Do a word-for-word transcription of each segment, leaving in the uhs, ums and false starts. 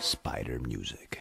Spider Music.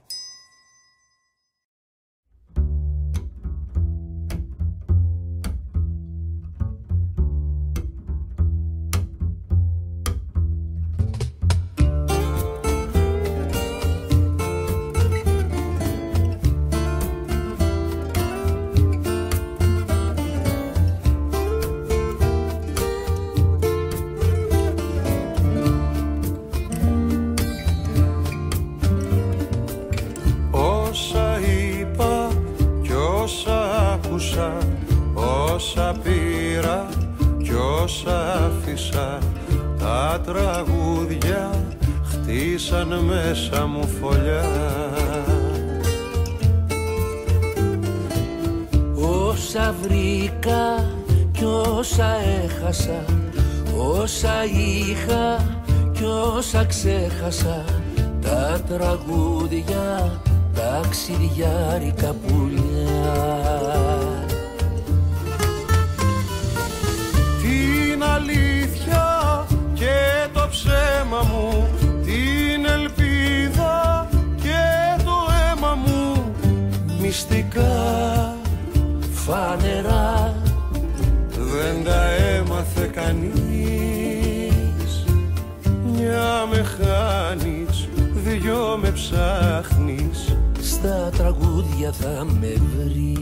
Όσα πήρα κι όσα άφησα, τα τραγούδια χτίσαν μέσα μου φωλιά. Όσα βρήκα κι όσα έχασα, όσα είχα κι όσα ξέχασα, τα τραγούδια ταξιδιάρικα πουλιά. Αλήθεια και το ψέμα μου, την ελπίδα και το αίμα μου, μυστικά φανερά δεν τα έμαθε κανείς. Μια με χάνεις, δυο με ψάχνεις, στα τραγούδια θα με βρεις.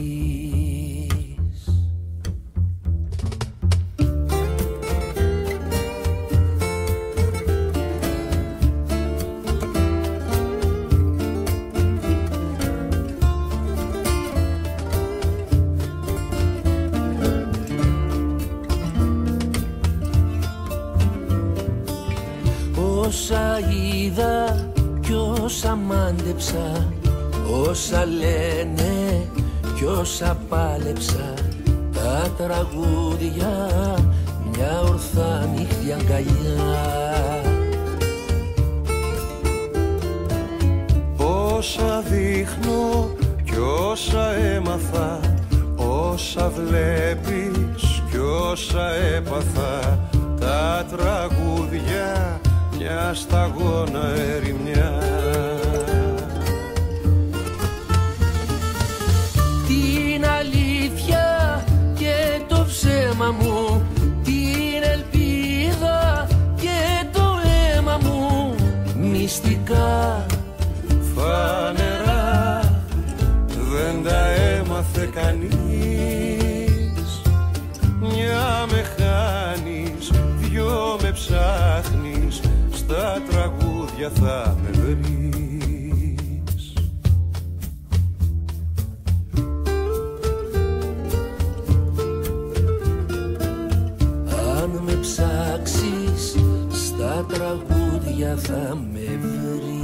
Όσα είδα κι όσα μάντεψα, όσα λένε κι όσα πάλεψα, τα τραγούδια μια ορθάνυχτη αγκαλιά. Όσα δείχνω κι όσα έμαθα, όσα βλέπεις κι όσα έπαθα, τα τραγούδια μια σταγόνα ερημιά. Την αλήθεια και το ψέμα μου, την ελπίδα και το αίμα μου, μυστικά φανερά δεν τα έμαθε κανείς. Μια με χάνεις, δυο με ψάχνεις, στα τραγούδια θα με βρεις. Αν με ψάξεις, στα τραγούδια θα με βρεις.